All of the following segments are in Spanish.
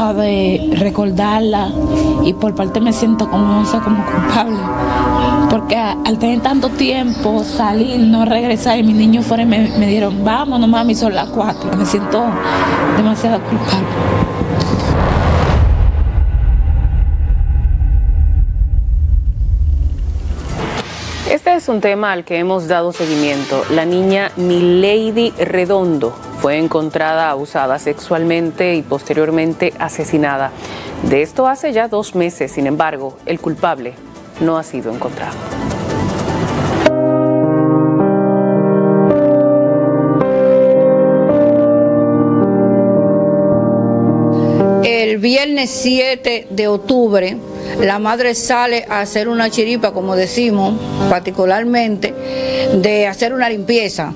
dejado de recordarla y por parte me siento como, no sé, como culpable. Porque al tener tanto tiempo, salir, no regresar, y mis niños fueron y me dijeron, vámonos mami, son las 4. Me siento demasiado culpable. Este es un tema al que hemos dado seguimiento. La niña Milady Redondo fue encontrada abusada sexualmente y posteriormente asesinada. De esto hace ya 2 meses, sin embargo, el culpable no ha sido encontrado. El viernes 7 de octubre, la madre sale a hacer una chiripa, como decimos, particularmente, de hacer una limpieza.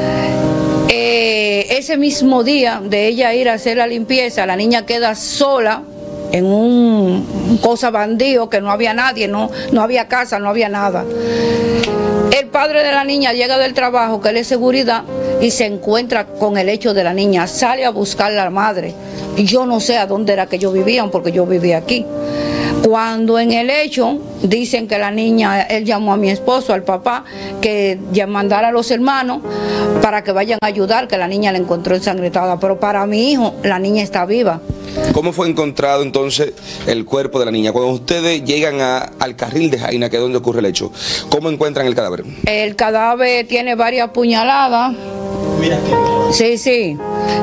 Ese mismo día de ella ir a hacer la limpieza, la niña queda sola en un cosa bandido, que no había nadie, no había casa, no había nada. El padre de la niña llega del trabajo, que él es seguridad, y se encuentra con el hecho de la niña. Sale a buscar a la madre. Yo no sé a dónde era que ellos vivían, porque yo vivía aquí. Cuando en el hecho dicen que la niña, él llamó a mi esposo, al papá, que ya mandara a los hermanos para que vayan a ayudar, que la niña la encontró ensangrentada. Pero para mi hijo, la niña está viva. ¿Cómo fue encontrado entonces el cuerpo de la niña? Cuando ustedes llegan al carril de Jaina, que es donde ocurre el hecho, ¿cómo encuentran el cadáver? El cadáver tiene varias puñaladas. Mira que... Sí.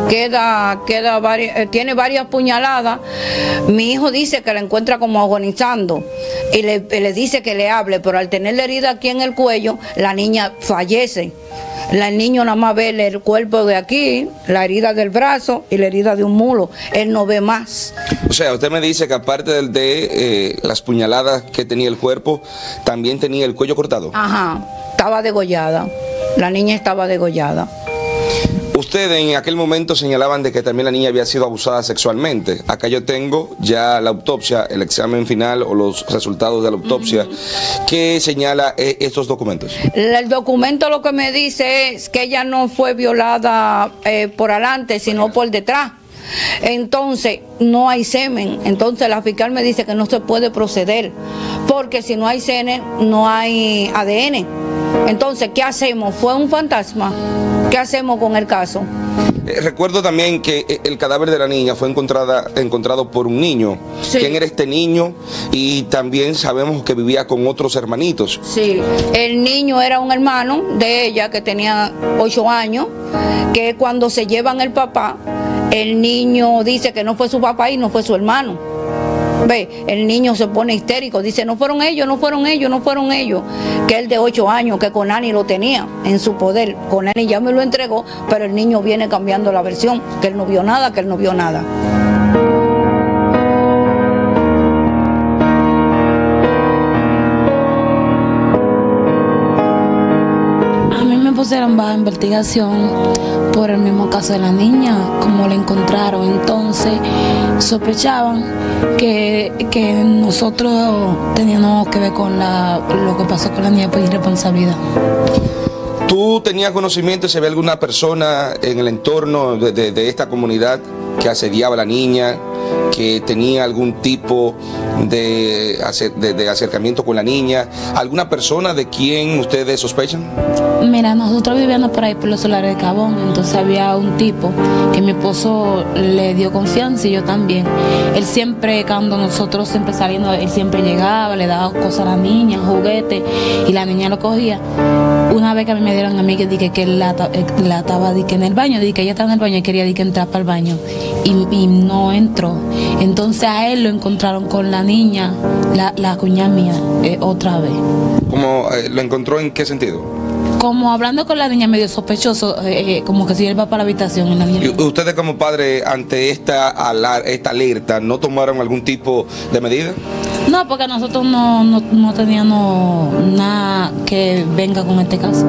Tiene varias puñaladas. Mi hijo dice que la encuentra como agonizando y le dice que le hable, pero al tener la herida aquí en el cuello, la niña fallece. El niño nada más ve el cuerpo de aquí, la herida del brazo y la herida de un mulo. Él no ve más. O sea, usted me dice que aparte de las puñaladas que tenía el cuerpo, también tenía el cuello cortado. Ajá, estaba degollada. La niña estaba degollada. Ustedes en aquel momento señalaban de que también la niña había sido abusada sexualmente. Acá yo tengo ya la autopsia, el examen final o los resultados de la autopsia. ¿Qué señala estos documentos? El documento lo que me dice es que ella no fue violada por adelante, sino por detrás. Entonces no hay semen. Entonces la fiscal me dice que no se puede proceder, porque si no hay semen no hay ADN. Entonces, ¿qué hacemos? ¿Fue un fantasma? ¿Qué hacemos con el caso? Recuerdo también que el cadáver de la niña fue encontrado por un niño. Sí. ¿Quién era este niño? Y también sabemos que vivía con otros hermanitos. Sí, el niño era un hermano de ella que tenía 8 años, que cuando se llevan el papá, el niño dice que no fue su papá y no fue su hermano. Ve, el niño se pone histérico, dice, no fueron ellos, no fueron ellos, no fueron ellos. Que él de 8 años, que Conani lo tenía en su poder. Conani ya me lo entregó, pero el niño viene cambiando la versión, que él no vio nada, que él no vio nada. A mí me pusieron bajo investigación por el mismo caso de la niña, como la encontraron. Entonces sospechaban que nosotros teníamos que ver con lo que pasó con la niña por irresponsabilidad. ¿Tú tenías conocimiento si había alguna persona en el entorno de esta comunidad que asediaba a la niña, que tenía algún tipo de acercamiento con la niña? ¿Alguna persona de quien ustedes sospechan? Mira, nosotros vivíamos por ahí por los solares de Cabón, entonces había un tipo que mi esposo le dio confianza y yo también. Él siempre, cuando nosotros siempre saliendo, él siempre llegaba, le daba cosas a la niña, juguetes, y la niña lo cogía. Una vez que a mí me dieron a mí que dije que él la estaba en el baño, dije que ella estaba en el baño y quería que entrar para el baño y no entró. Entonces a él lo encontraron con la niña, la cuñada mía, otra vez. ¿Cómo lo encontró en qué sentido? Como hablando con la niña medio sospechoso, como que si él va para la habitación. Y la niña... ¿Y ustedes como padre ante esta alerta no tomaron algún tipo de medida? No, porque nosotros no teníamos nada que venga con este caso.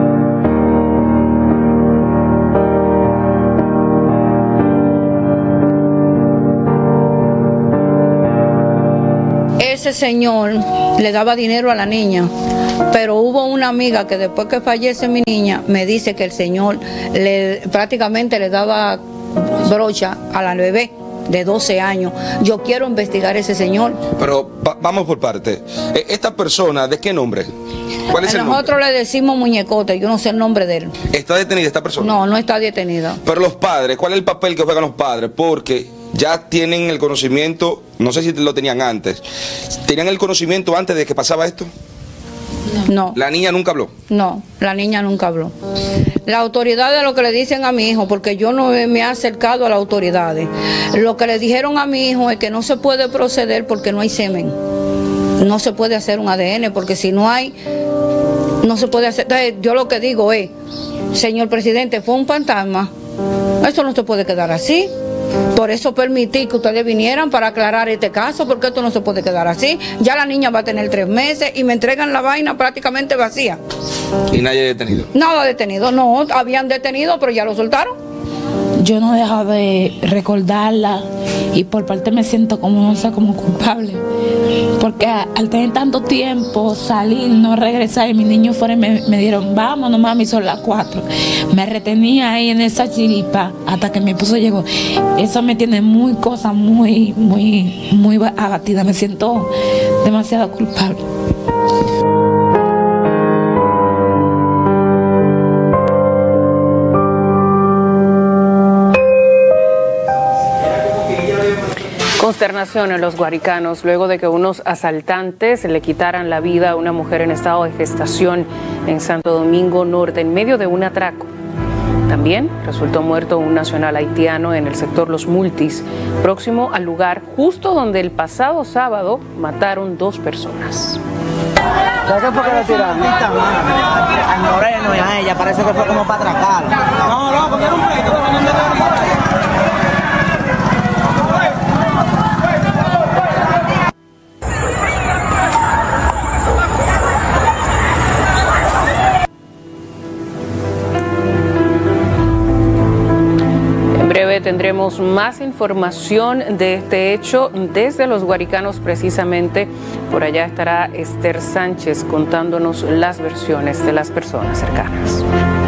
Ese señor le daba dinero a la niña, pero hubo una amiga que después que fallece mi niña me dice que el señor prácticamente le daba brocha a la bebé de 12 años. Yo quiero investigar a ese señor. Pero vamos por parte. ¿Esta persona de qué nombre? ¿Cuál es el nombre? Nosotros le decimos muñecote, yo no sé el nombre de él. ¿Está detenida esta persona? No, no está detenida. Pero los padres, ¿cuál es el papel que juegan los padres? Porque ya tienen el conocimiento, no sé si lo tenían antes. ¿Tenían el conocimiento antes de que pasaba esto? No. ¿La niña nunca habló? No, la niña nunca habló. Las autoridades lo que le dicen a mi hijo, porque yo no me he acercado a las autoridades, lo que le dijeron a mi hijo es que no se puede proceder porque no hay semen. No se puede hacer un ADN porque si no hay, no se puede hacer. Entonces, yo lo que digo es, señor presidente, fue un fantasma. Esto no se puede quedar así. Por eso permití que ustedes vinieran para aclarar este caso, porque esto no se puede quedar así. Ya la niña va a tener 3 meses y me entregan la vaina prácticamente vacía. ¿Y nadie detenido? Nada detenido, no, habían detenido, pero ya lo soltaron. Yo no he dejado de recordarla y por parte me siento como, no sé, como culpable. Porque al tener tanto tiempo, salir, no regresar, y mis niños fueron y me dieron, vámonos mami, son las 4. Me retenía ahí en esa chiripa hasta que mi esposo llegó. Eso me tiene muy abatida, me siento demasiado culpable. Consternación en los guaricanos luego de que unos asaltantes le quitaran la vida a una mujer en estado de gestación en Santo Domingo Norte en medio de un atraco. También resultó muerto un nacional haitiano en el sector Los Multis, próximo al lugar justo donde el pasado sábado mataron 2 personas. ¿Sabes qué fue que le tiraron? Al Moreno y a ella, parece que fue como para atracar. No, porque era un pleito. Tendremos más información de este hecho desde los guaricanos precisamente. Por allá estará Esther Sánchez contándonos las versiones de las personas cercanas.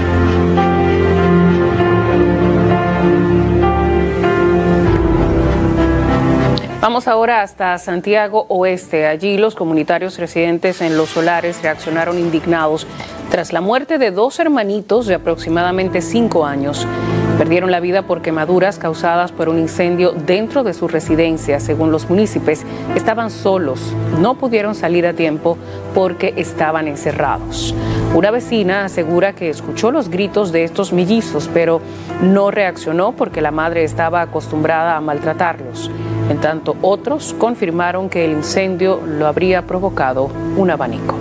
Vamos ahora hasta Santiago Oeste. Allí los comunitarios residentes en Los Solares reaccionaron indignados tras la muerte de 2 hermanitos de aproximadamente 5 años. Perdieron la vida por quemaduras causadas por un incendio dentro de su residencia. Según los municipios, estaban solos, no pudieron salir a tiempo porque estaban encerrados. Una vecina asegura que escuchó los gritos de estos mellizos, pero no reaccionó porque la madre estaba acostumbrada a maltratarlos. En tanto, otros confirmaron que el incendio lo habría provocado un abanico.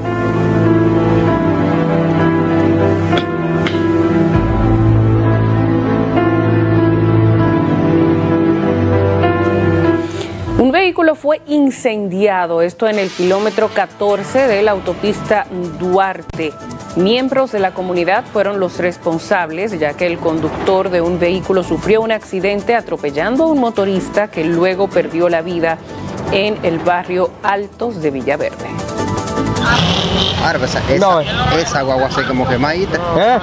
Un vehículo fue incendiado, esto en el kilómetro 14 de la autopista Duarte. Miembros de la comunidad fueron los responsables, ya que el conductor de un vehículo sufrió un accidente atropellando a un motorista que luego perdió la vida en el barrio Altos de Villaverde. Ahora, pues esa guagua así como quemadita.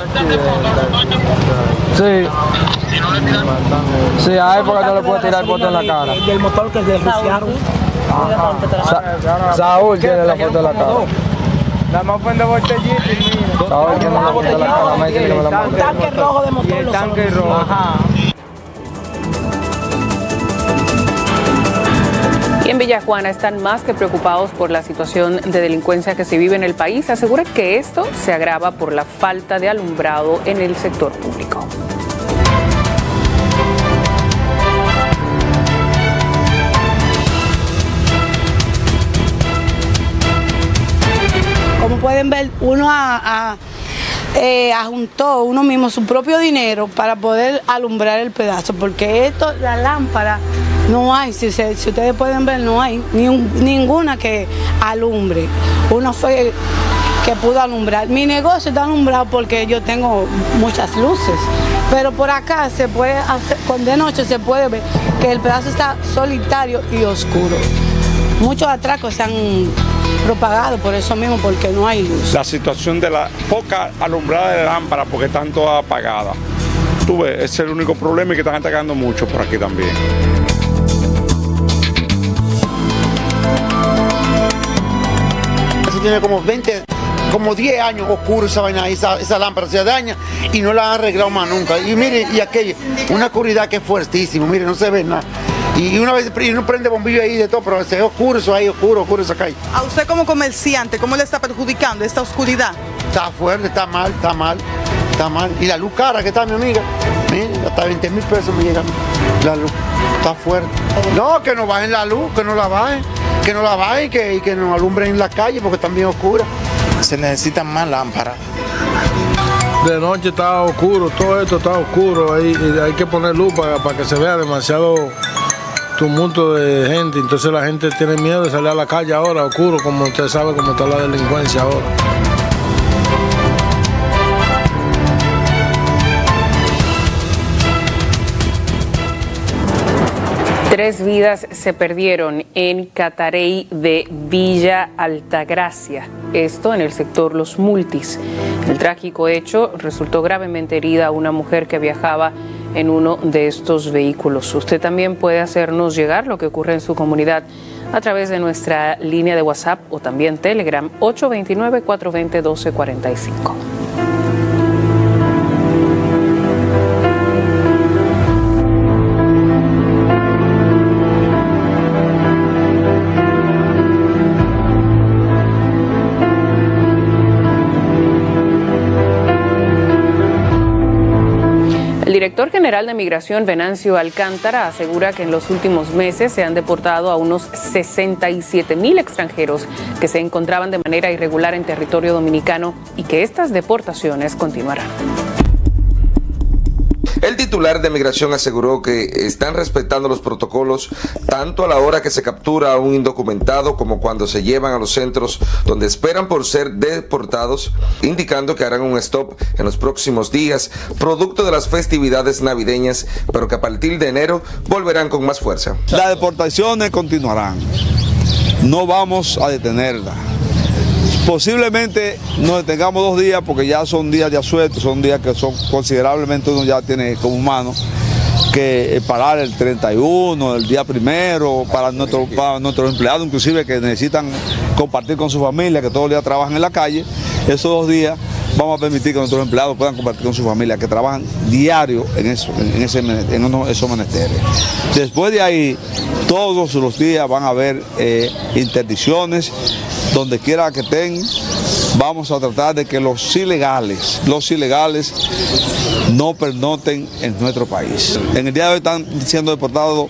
Sí. Sí, a él porque no le puede tirar el bote en la cara. Del motor que desluciaron. Saúl tiene la foto en la cara. La más de botellita y mira. Saúl tiene la foto en la cara. El tanque rojo de motor. El tanque rojo. Ajá. Y en Villajuana están más que preocupados por la situación de delincuencia que se vive en el país. Aseguran que esto se agrava por la falta de alumbrado en el sector público. Como pueden ver, uno juntó uno mismo su propio dinero para poder alumbrar el pedazo, porque esto, la lámpara, no hay, si ustedes pueden ver, no hay ninguna que alumbre. Uno fue que pudo alumbrar. Mi negocio está alumbrado porque yo tengo muchas luces, pero por acá se puede hacer, de noche se puede ver que el pedazo está solitario y oscuro. Muchos atracos se han propagado por eso mismo, porque no hay luz. La situación de la poca alumbrada de lámpara, porque están todas apagadas. Tú ves, ese es el único problema y que están atacando mucho por aquí también. tiene como 10 años oscuro esa vaina, esa lámpara se daña y no la han arreglado más nunca. Y mire, y aquello, una oscuridad que es fuertísima, mire, no se ve nada. Y una vez uno prende bombillo ahí de todo, pero se ve oscuro eso ahí, oscuro esa calle. A usted como comerciante, ¿cómo le está perjudicando esta oscuridad? Está fuerte, está mal. Y la luz cara que está, mi amiga, mire, hasta 20,000 pesos me llega la luz, está fuerte. No, que no bajen la luz, que no la bajen, y que nos alumbren en la calle porque están bien oscuras. Se necesitan más lámparas. De noche está oscuro, todo esto está oscuro, hay que poner luz para que se vea demasiado tumulto de gente, entonces la gente tiene miedo de salir a la calle ahora, oscuro, como usted sabe cómo está la delincuencia ahora. Tres vidas se perdieron en Catarey de Villa Altagracia, esto en el sector Los Multis. El trágico hecho resultó gravemente herida una mujer que viajaba en uno de estos vehículos. Usted también puede hacernos llegar lo que ocurre en su comunidad a través de nuestra línea de WhatsApp o también Telegram 829-420-1245. El director general de Migración, Venancio Alcántara, asegura que en los últimos meses se han deportado a unos 67,000 extranjeros que se encontraban de manera irregular en territorio dominicano y que estas deportaciones continuarán. El titular de Migración aseguró que están respetando los protocolos tanto a la hora que se captura a un indocumentado como cuando se llevan a los centros donde esperan por ser deportados, indicando que harán un stop en los próximos días, producto de las festividades navideñas, pero que a partir de enero volverán con más fuerza. Las deportaciones continuarán, no vamos a detenerlas. Posiblemente nos detengamos 2 días porque ya son días de asueto, son días que son considerablemente uno ya tiene como humano que parar el 31, el día primero, para nuestros empleados inclusive que necesitan compartir con su familia, que todos los días trabajan en la calle. Esos 2 días vamos a permitir que nuestros empleados puedan compartir con su familia, que trabajan diario en esos menesteres. Después de ahí, todos los días van a haber interdicciones, donde quiera que estén. Vamos a tratar de que los ilegales no pernoten en nuestro país. En el día de hoy están siendo deportados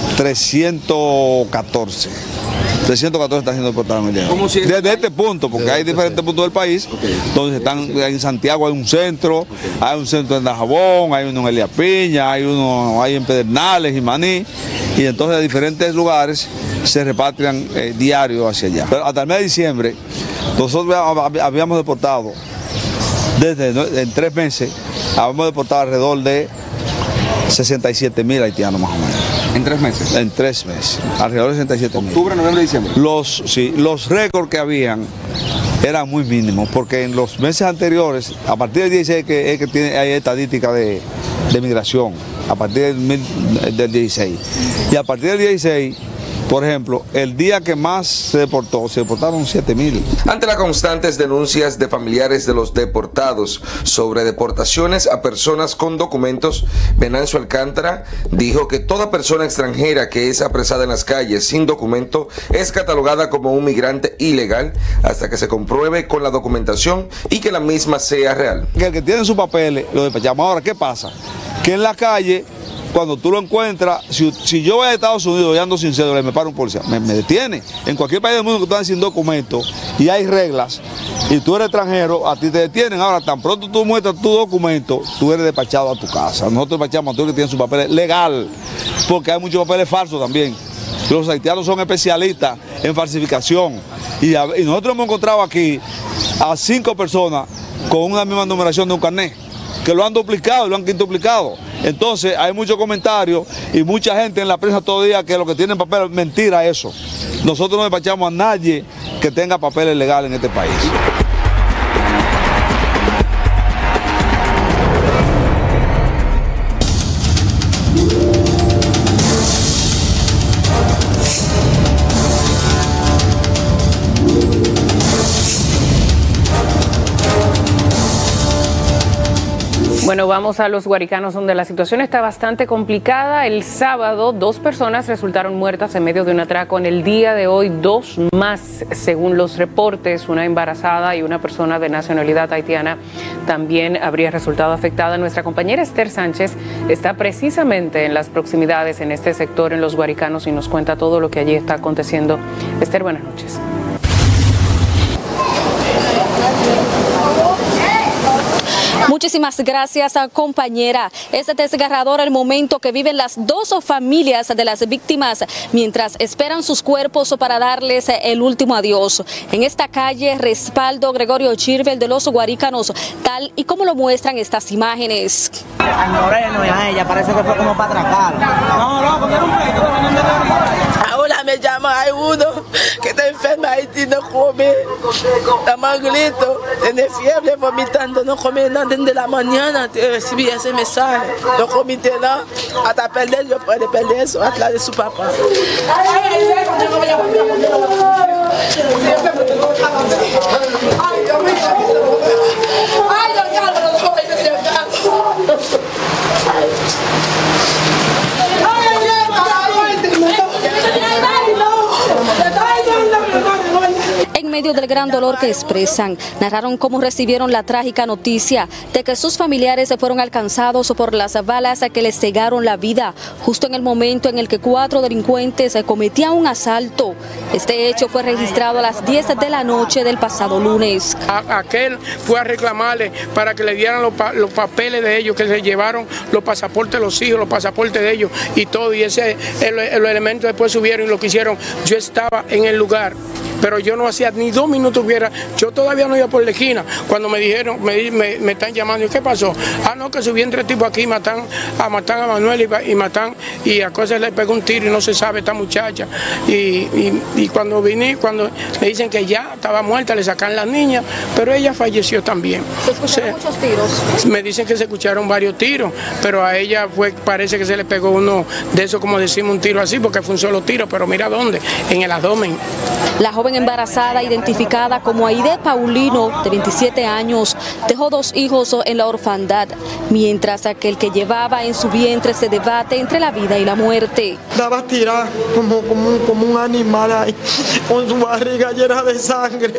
314. 314 están siendo deportados en el día de hoy. Desde este punto, porque hay diferentes puntos del país, donde están en Santiago hay un centro en Dajabón, hay uno en Elías Piña, hay en Pedernales y Maní, y entonces de diferentes lugares se repatrian diario hacia allá. Pero hasta el mes de diciembre, nosotros habíamos deportado, en 3 meses, habíamos deportado alrededor de 67,000 haitianos más o menos. ¿En 3 meses? En 3 meses, alrededor de 67,000. ¿Octubre, noviembre, diciembre? Los récords que habían eran muy mínimos, porque en los meses anteriores, a partir del 16 hay estadística de migración, a partir del 16. Y a partir del 16, por ejemplo, el día que más se deportaron 7,000. Ante las constantes denuncias de familiares de los deportados sobre deportaciones a personas con documentos, Venancio Alcántara dijo que toda persona extranjera que es apresada en las calles sin documento es catalogada como un migrante ilegal hasta que se compruebe con la documentación y que la misma sea real. Que el que tiene sus papeles lo despachamos. Ahora, ¿qué pasa? Que en la calle, cuando tú lo encuentras, si yo voy a Estados Unidos y ando sin cédula y me para un policía, me detiene. En cualquier país del mundo que tú andas sin documento y hay reglas y tú eres extranjero, a ti te detienen. Ahora, tan pronto tú muestras tu documento, tú eres despachado a tu casa. Nosotros despachamos a todos los que tienen sus papeles legal, porque hay muchos papeles falsos también. Los haitianos son especialistas en falsificación y nosotros hemos encontrado aquí a 5 personas con una misma numeración de un carnet, que lo han duplicado y lo han quintuplicado. Entonces hay muchos comentarios y mucha gente en la prensa todo el día que lo que tienen papel es mentira eso. Nosotros no despachamos a nadie que tenga papeles legales en este país. Bueno, vamos a los Guaricanos, donde la situación está bastante complicada. El sábado, 2 personas resultaron muertas en medio de un atraco. En el día de hoy, 2 más, según los reportes. Una embarazada y una persona de nacionalidad haitiana también habría resultado afectada. Nuestra compañera Esther Sánchez está precisamente en las proximidades, en este sector, en los Guaricanos, y nos cuenta todo lo que allí está aconteciendo. Esther, buenas noches. Muchísimas gracias, compañera. Es desgarrador el momento que viven las 2 familias de las víctimas mientras esperan sus cuerpos para darles el último adiós. En esta calle, Respaldo Gregorio Chirvel de los Guaricanos, tal y como lo muestran estas imágenes. Al Moreno y a ella, parece que fue como para atracar. No, loco, quiero un pleito. Ahora me llama, hay uno que está enfermo ahí y no come. Está malito, tiene fiebre, vomitando, no come nada desde la mañana. Recibí ese mensaje, no comité nada. Hasta perder, yo puedo perder eso, atrás de su papá. En medio del gran dolor que expresan, narraron cómo recibieron la trágica noticia de que sus familiares se fueron alcanzados por las balas que les cegaron la vida, justo en el momento en el que 4 delincuentes cometían un asalto. Este hecho fue registrado a las 10 de la noche del pasado lunes. Aquel fue a reclamarle para que le dieran los papeles de ellos, que se llevaron los pasaportes de los hijos, los pasaportes de ellos y todo, y ese los elementos después subieron y lo que hicieron. Yo estaba en el lugar, pero yo no hacía ni 2 minutos hubiera, yo todavía no iba por la esquina, cuando me dijeron, me están llamando, ¿y qué pasó? Ah, no, que subí entre tipos aquí, matan a Manuel y a cosas le pegó un tiro y no se sabe esta muchacha. Y cuando vine, cuando me dicen que ya estaba muerta, le sacan la niña, pero ella falleció también. ¿Se escucharon muchos tiros? Me dicen que se escucharon varios tiros, pero a ella parece que se le pegó uno de esos, como decimos, un tiro así, porque fue un solo tiro, pero mira dónde, en el abdomen. La joven embarazada, identificada como Aide Paulino, de 27 años, dejó 2 hijos en la orfandad, mientras aquel que llevaba en su vientre se debate entre la vida y la muerte. Estaba tirada como un animal ahí, con su barriga llena de sangre.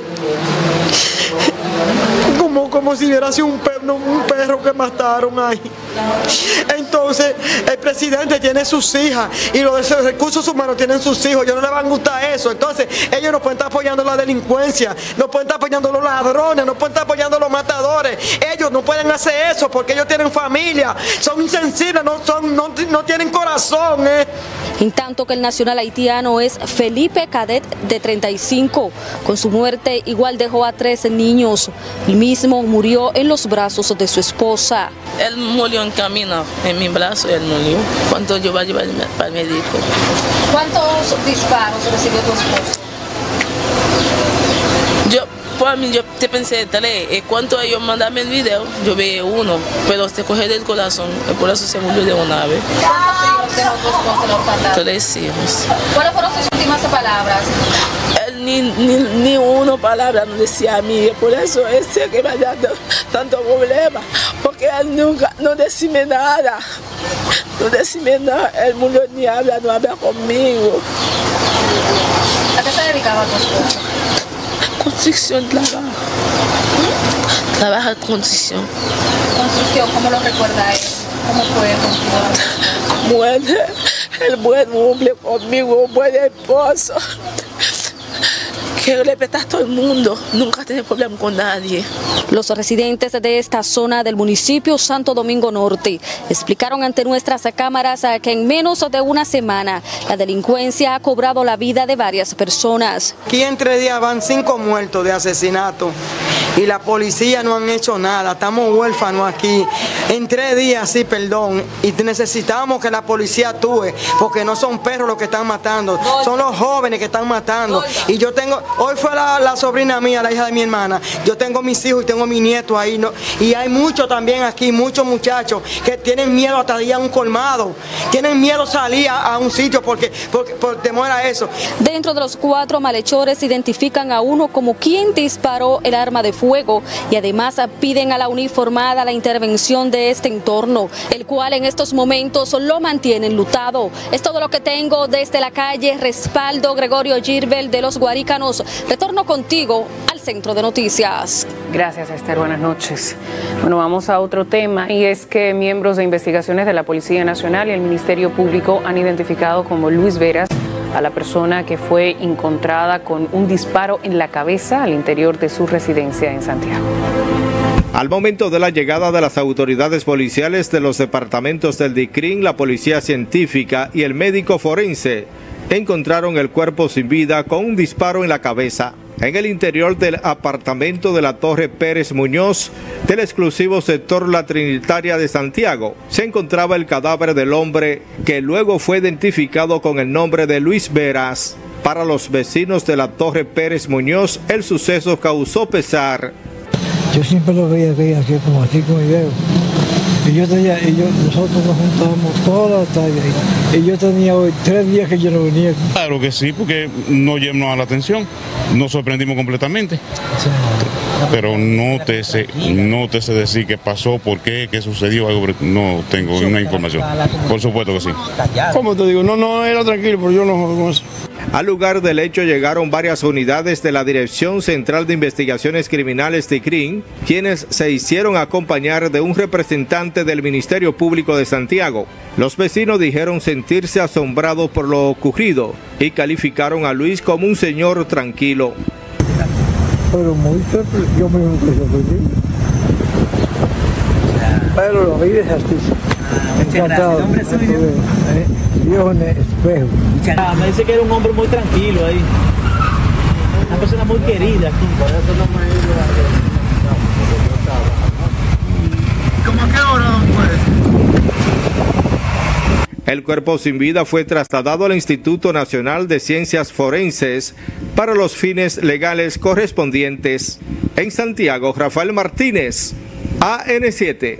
Como si hubiera sido un perro que mataron ahí. Entonces, el presidente tiene sus hijas y los recursos humanos tienen sus hijos. Ellos no les van a gustar eso. Entonces, ellos no pueden estar apoyando la delincuencia, no pueden estar apoyando los ladrones, no pueden estar apoyando los matadores. Ellos no pueden hacer eso porque ellos tienen familia, son insensibles, no tienen corazón. En tanto que el nacional haitiano es Felipe Cadet, de 35. Con su muerte, igual dejó a 3 niños. El mismo murió en los brazos de su esposa. Él murió en camino, en mi brazo, él murió. Cuando yo iba a llevar para el médico. ¿Cuántos disparos recibió tu esposa? Por mí, yo te pensé 3. Cuando ellos mandaron el video, yo vi 1, pero se cogió del corazón, por eso se murió de una vez. ¿Cuántos hijos dejó tu esposa en la orfandad? 3 hijos. ¿Cuáles fueron sus últimas palabras? Él ni una palabra no decía a mí, por eso es que me ha dado tanto problema, porque él nunca, no decime nada, él murió ni habla, no habla conmigo. ¿A qué se dedicaba tu esposa? Construcción, trabaja en construcción. ¿Construcción? ¿Cómo lo recuerda él? ¿Cómo fue? Bueno, el buen hombre conmigo, un buen esposo. Que respeta a todo el mundo, nunca tiene problema con nadie. Los residentes de esta zona del municipio Santo Domingo Norte explicaron ante nuestras cámaras que en menos de una semana la delincuencia ha cobrado la vida de varias personas. Aquí en 3 días van 5 muertos de asesinato y la policía no han hecho nada, estamos huérfanos aquí. En 3 días, sí, perdón, y necesitamos que la policía actúe, porque no son perros los que están matando, son los jóvenes que están matando. Y yo tengo, hoy fue la sobrina mía, la hija de mi hermana, yo tengo mis hijos y tengo mis nietos ahí, ¿no? Y hay muchos también aquí, muchos muchachos que tienen miedo hasta ir a un colmado, tienen miedo salir a un sitio por temor a eso. Dentro de los 4 malhechores identifican a uno como quien disparó el arma de fuego fuego y además piden a la uniformada la intervención de este entorno, el cual en estos momentos lo mantiene enlutado. Es todo lo que tengo desde la calle Respaldo Gregorio Girbel de Los Guaricanos. Retorno contigo al Centro de Noticias. Gracias, Esther. Buenas noches. Bueno, vamos a otro tema, y es que miembros de investigaciones de la Policía Nacional y el Ministerio Público han identificado como Luis Veras a la persona que fue encontrada con un disparo en la cabeza al interior de su residencia en Santiago. Al momento de la llegada de las autoridades policiales de los departamentos del DICRIN, la Policía Científica y el médico forense encontraron el cuerpo sin vida con un disparo en la cabeza. En el interior del apartamento de la Torre Pérez Muñoz, del exclusivo sector La Trinitaria de Santiago, se encontraba el cadáver del hombre que luego fue identificado con el nombre de Luis Veras. Para los vecinos de la Torre Pérez Muñoz, el suceso causó pesar. Yo siempre lo veía así como video. Nosotros nos juntábamos toda la tarde y yo tenía hoy 3 días que yo no venía. Claro que sí, porque no llamó la atención, nos sorprendimos completamente. Sí. Pero no te sé decir qué pasó, por qué sucedió, algo, no tengo una información. Por supuesto que sí. ¿Cómo te digo? No era tranquilo, pero yo no jodo con eso. Al lugar del hecho llegaron varias unidades de la Dirección Central de Investigaciones Criminales DICRIN, quienes se hicieron acompañar de un representante del Ministerio Público de Santiago. Los vecinos dijeron sentirse asombrados por lo ocurrido y calificaron a Luis como un señor tranquilo. Pero muy sorprendido, yo mismo estoy sorprendido. Pero lo vi de justicia. Encantado. ¿El nombre suyo? Dios en el espejo. Me dice que era un hombre muy tranquilo ahí. Una persona muy querida aquí. Por eso no me he ido a... ¿Cómo a qué hora, don juez? El cuerpo sin vida fue trasladado al Instituto Nacional de Ciencias Forenses para los fines legales correspondientes. En Santiago, Rafael Martínez, AN7.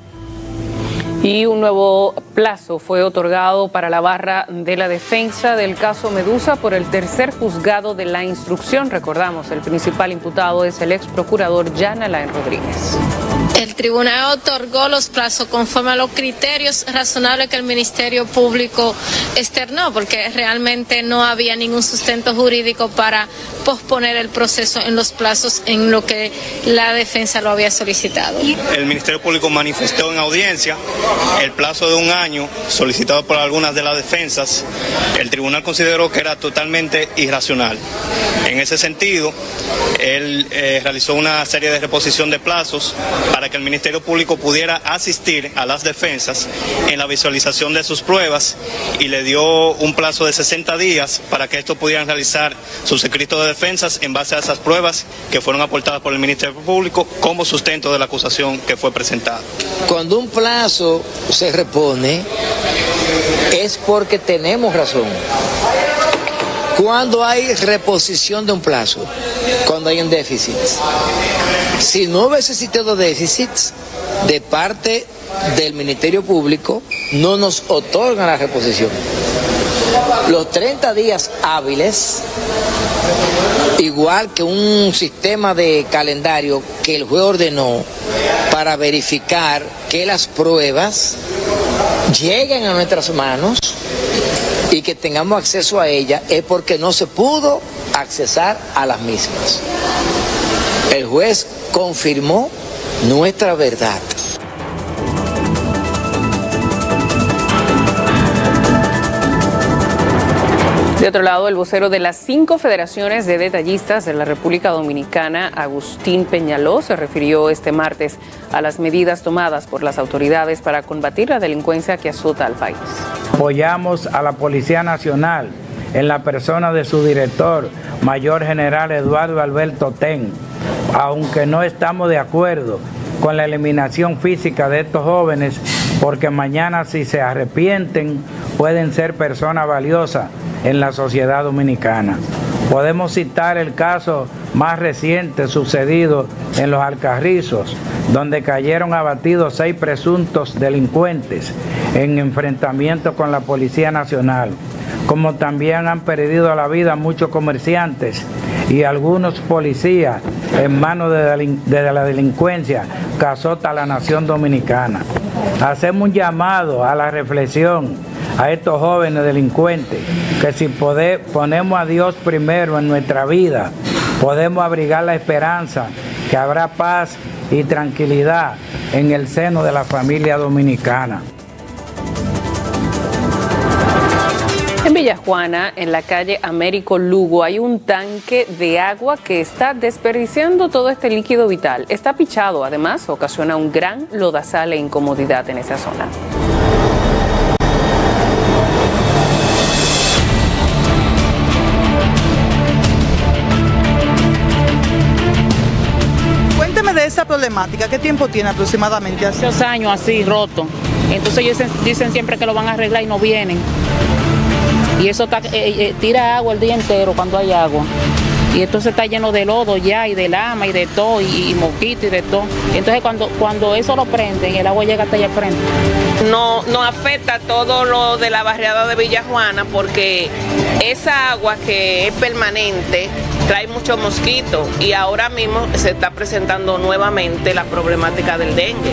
Y un nuevo plazo fue otorgado para la barra de la defensa del caso Medusa por el tercer juzgado de la instrucción. Recordamos, el principal imputado es el ex procurador Jan Alain Rodríguez. El tribunal otorgó los plazos conforme a los criterios razonables que el Ministerio Público externó, porque realmente no había ningún sustento jurídico para posponer el proceso en los plazos en lo que la defensa lo había solicitado. El Ministerio Público manifestó en audiencia el plazo de 1 año solicitado por algunas de las defensas. El tribunal consideró que era totalmente irracional. En ese sentido, él realizó una serie de reposición de plazos para que el Ministerio Público pudiera asistir a las defensas en la visualización de sus pruebas, y le dio un plazo de 60 días para que estos pudieran realizar sus escritos de defensas en base a esas pruebas que fueron aportadas por el Ministerio Público como sustento de la acusación que fue presentada. Cuando un plazo se repone es porque tenemos razón. Cuando hay reposición de un plazo, cuando hay un déficit. Si no hubiese existido déficits de parte del Ministerio Público, no nos otorgan la reposición. Los 30 días hábiles, igual que un sistema de calendario que el juez ordenó para verificar que las pruebas lleguen a nuestras manos y que tengamos acceso a ellas, es porque no se pudo accesar a las mismas. El juez confirmó nuestra verdad. De otro lado, el vocero de las 5 federaciones de detallistas de la República Dominicana, Agustín Peñaló, se refirió este martes a las medidas tomadas por las autoridades para combatir la delincuencia que azota al país. Apoyamos a la Policía Nacional en la persona de su director, Mayor General Eduardo Alberto Ten, aunque no estamos de acuerdo con la eliminación física de estos jóvenes, porque mañana, si se arrepienten, pueden ser personas valiosas en la sociedad dominicana. Podemos citar el caso más reciente sucedido en Los Alcarrizos, donde cayeron abatidos 6 presuntos delincuentes en enfrentamiento con la Policía Nacional, como también han perdido la vida muchos comerciantes y algunos policías en manos de la delincuencia que azota a la nación dominicana. Hacemos un llamado a la reflexión a estos jóvenes delincuentes, que si ponemos a Dios primero en nuestra vida, podemos abrigar la esperanza que habrá paz y tranquilidad en el seno de la familia dominicana. En Villa Juana, en la calle Américo Lugo, hay un tanque de agua que está desperdiciando todo este líquido vital. Está pichado, además, ocasiona un gran lodazal e incomodidad en esa zona. Cuénteme de esa problemática. ¿Qué tiempo tiene aproximadamente? Hace 2 años así, roto. Entonces ellos dicen siempre que lo van a arreglar y no vienen. Y eso tira agua el día entero cuando hay agua. Y entonces está lleno de lodo ya, y de lama, y de todo, y mosquito, y de todo. Entonces cuando eso lo prenden, el agua llega hasta allá frente. No afecta todo lo de la barriada de Villa Juana, porque esa agua que es permanente trae muchos mosquitos, y ahora mismo se está presentando nuevamente la problemática del dengue.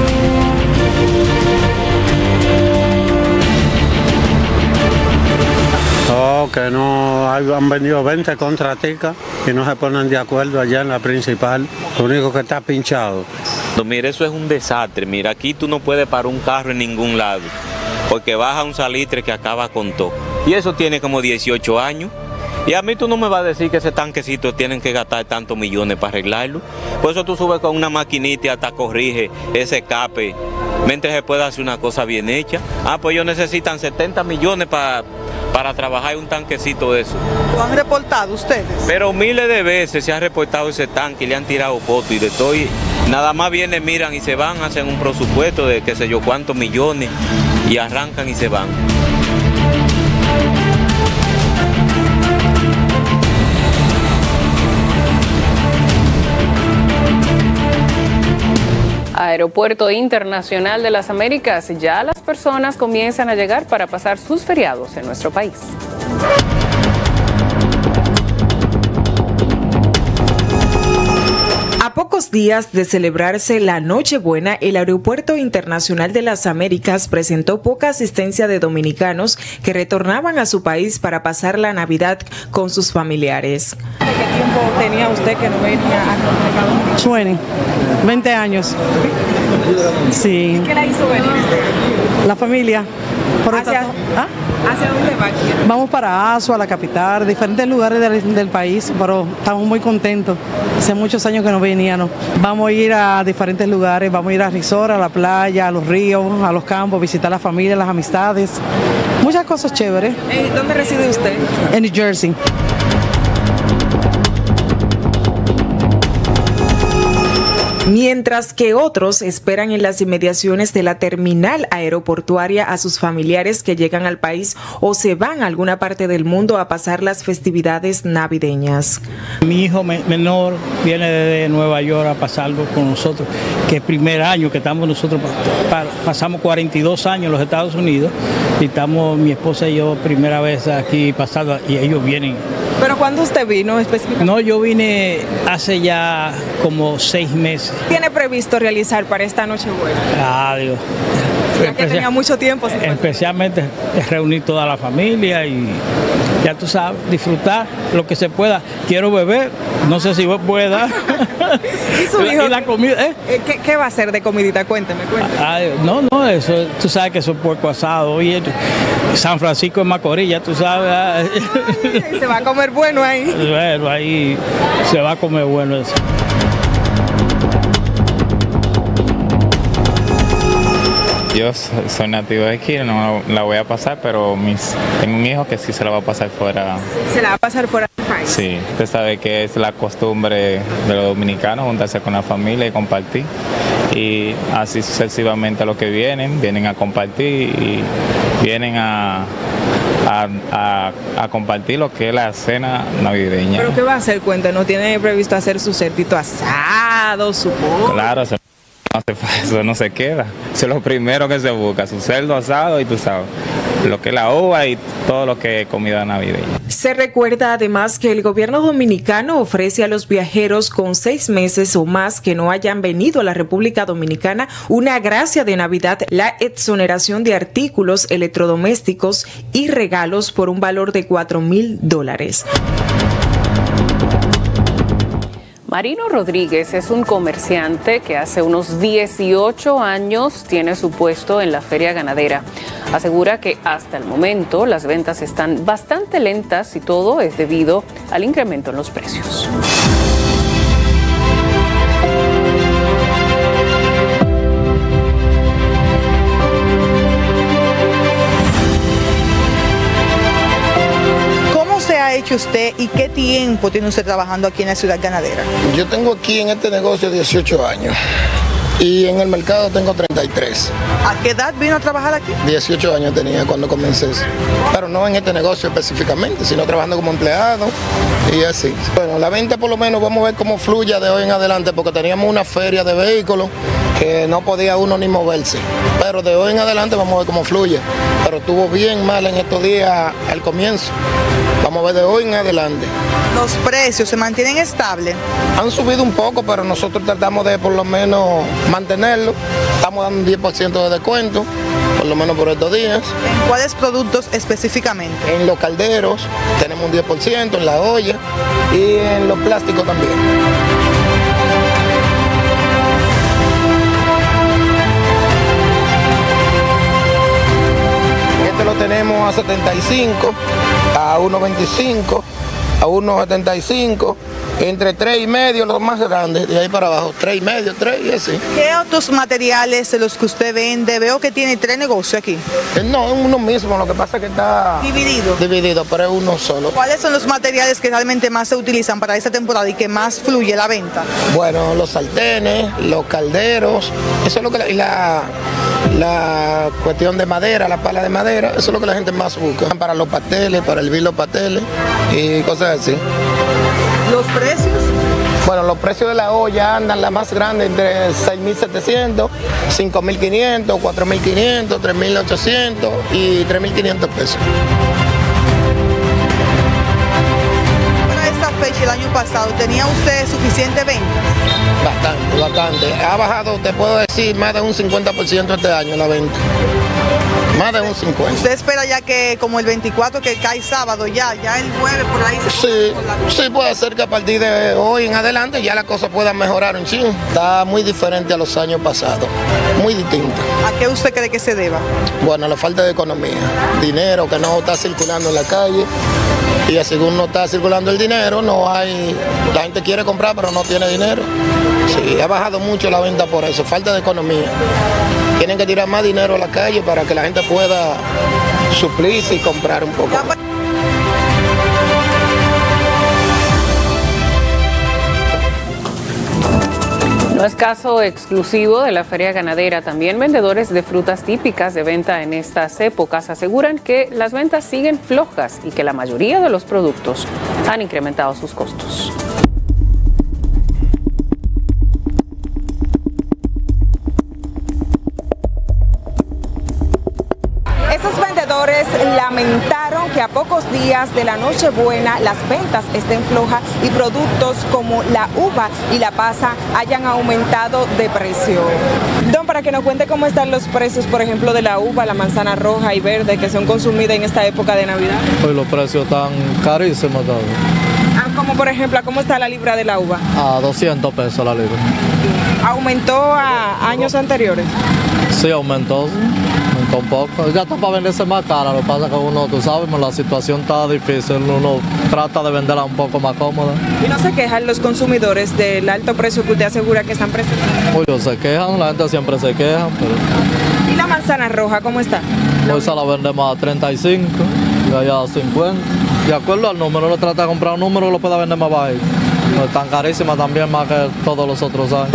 Oh, que no han venido 20 contratistas y no se ponen de acuerdo allá en la principal. Lo único que está pinchado. No, mira, eso es un desastre. Mira, aquí tú no puedes parar un carro en ningún lado, porque baja un salitre que acaba con todo. Y eso tiene como 18 años. Y a mí tú no me vas a decir que ese tanquecito tienen que gastar tantos millones para arreglarlo. Por eso tú subes con una maquinita y hasta corrige ese escape, mientras se puede hacer una cosa bien hecha. Ah, pues ellos necesitan 70 millones para trabajar un tanquecito de eso. ¿Lo han reportado ustedes? Pero miles de veces se ha reportado ese tanque y le han tirado fotos y de todo. Y nada más vienen, miran y se van, hacen un presupuesto de qué sé yo cuántos millones y arrancan y se van. Aeropuerto Internacional de las Américas, ya las personas comienzan a llegar para pasar sus feriados en nuestro país. A pocos días de celebrarse la Nochebuena, el Aeropuerto Internacional de las Américas presentó poca asistencia de dominicanos que retornaban a su país para pasar la Navidad con sus familiares. ¿De qué tiempo tenía usted que no venía a 20 años. Sí. ¿Qué la hizo venir La familia. ¿Hacia dónde va aquí? Vamos para Azua, la capital, diferentes lugares del país, pero estamos muy contentos. Hace muchos años que no veníamos. Vamos a ir a diferentes lugares, vamos a ir a resort, a la playa, a los ríos, a los campos, visitar a la familia, las amistades. Muchas cosas chéveres. ¿Dónde reside usted? En New Jersey. Mientras que otros esperan en las inmediaciones de la terminal aeroportuaria a sus familiares que llegan al país o se van a alguna parte del mundo a pasar las festividades navideñas. Mi hijo menor viene de Nueva York a pasarlo con nosotros, que es el primer año que estamos nosotros, pasamos 42 años en los Estados Unidos y estamos mi esposa y yo primera vez aquí pasando y ellos vienen. ¿Pero cuándo usted vino específicamente? No, yo vine hace ya como 6 meses. ¿Tiene previsto realizar para esta Nochebuena? Dios. Ya que tenía mucho tiempo. Especialmente reunir toda la familia y ya tú sabes, disfrutar lo que se pueda. Quiero beber, no sé si pueda. ¿Y su hijo? ¿Y la comida? ¿Qué va a hacer de comidita? Cuénteme. No, eso, tú sabes que eso es puerco asado. Oye, San Francisco de Macorís, ya tú sabes. Se va a comer bueno ahí. Bueno, ahí se va a comer bueno eso. Yo soy nativo de aquí, no la voy a pasar, pero tengo un hijo que sí se la va a pasar fuera. ¿Se la va a pasar fuera del país? Sí, usted sabe que es la costumbre de los dominicanos juntarse con la familia y compartir. Y así sucesivamente los que vienen a compartir y vienen a compartir lo que es la cena navideña. ¿Pero qué va a hacer? Cuéntanos, ¿tiene previsto hacer su cerdito asado, su pollo? Claro, eso no se queda. Eso es lo primero que se busca, su cerdo asado y tú sabes, lo que es la uva y todo lo que es comida navideña. Se recuerda además que el gobierno dominicano ofrece a los viajeros con 6 meses o más que no hayan venido a la República Dominicana una gracia de Navidad, la exoneración de artículos electrodomésticos y regalos por un valor de $4,000. Marino Rodríguez es un comerciante que hace unos 18 años tiene su puesto en la feria ganadera. Asegura que hasta el momento las ventas están bastante lentas y todo es debido al incremento en los precios. Ha hecho usted y qué tiempo tiene usted trabajando aquí en la ciudad ganadera? Yo tengo aquí en este negocio 18 años y en el mercado tengo 33. ¿A qué edad vino a trabajar aquí? 18 años tenía cuando comencé, pero no en este negocio específicamente, sino trabajando como empleado y así. Bueno, la venta por lo menos vamos a ver cómo fluye de hoy en adelante, porque teníamos una feria de vehículos que no podía uno ni moverse, pero de hoy en adelante vamos a ver cómo fluye, pero estuvo bien mal en estos días al comienzo. Vamos a ver de hoy en adelante. ¿Los precios se mantienen estables? Han subido un poco, pero nosotros tratamos de por lo menos mantenerlo. Estamos dando un 10% de descuento, por lo menos por estos días. ¿En cuáles productos específicamente? En los calderos tenemos un 10%, en la olla y en los plásticos también. Este lo tenemos a 75, a 1.25, a 1.75, entre 3.5 los más grandes, de ahí para abajo, 3.5, 3 y así. ¿Qué otros materiales de los que usted vende? Veo que tiene 3 negocios aquí. No, es uno mismo, lo que pasa es que está dividido, pero es uno solo. ¿Cuáles son los materiales que realmente más se utilizan para esta temporada y que más fluye la venta? Bueno, los sartenes, los calderos, eso es lo que la cuestión de madera, la pala de madera, eso es lo que la gente más busca. Para los pasteles, para hervir los pasteles y cosas así. ¿Los precios? Bueno, los precios de la olla andan la más grande entre 6.700, 5.500, 4.500, 3.800 y 3.500 pesos. Para esta fecha, el año pasado, ¿tenía usted suficiente venta? Bastante. Ha bajado, te puedo decir, más de un 50% este año la venta. Más de un 50. ¿Usted espera ya que como el 24 que cae sábado ya el jueves por ahí? Sí, puede ser que a partir de hoy en adelante ya la cosa pueda mejorar un chingo. Está muy diferente a los años pasados, muy distinta. ¿A qué usted cree que se deba? Bueno, a la falta de economía, dinero que no está circulando en la calle y según no está circulando el dinero, no hay, la gente quiere comprar pero no tiene dinero. Sí, ha bajado mucho la venta por eso, falta de economía. Tienen que tirar más dinero a la calle para que la gente pueda suplirse y comprar un poco. No es caso exclusivo de la feria ganadera. También vendedores de frutas típicas de venta en estas épocas aseguran que las ventas siguen flojas y que la mayoría de los productos han incrementado sus costos. Esos vendedores lamentaron que a pocos días de la Nochebuena las ventas estén flojas y productos como la uva y la pasa hayan aumentado de precio. Don, para que nos cuente cómo están los precios, por ejemplo, de la uva, la manzana roja y verde que son consumidas en esta época de Navidad. Pues los precios están carísimos todos. Como por ejemplo, ¿cómo está la libra de la uva? A 200 pesos la libra. ¿Aumentó a años anteriores? Sí, aumentó un poco. Ya está para venderse más cara, lo que pasa es que uno, tú sabes, la situación está difícil, uno trata de venderla un poco más cómoda. ¿Y no se quejan los consumidores del alto precio que usted asegura que están presentando? Pues se quejan, la gente siempre se queja, pero... ¿Y la manzana roja cómo está? Hoy se la vendemos a 35 y allá a 50. De acuerdo al número, uno trata de comprar un número, lo puede vender más bajo. No es tan carísima también más que todos los otros años.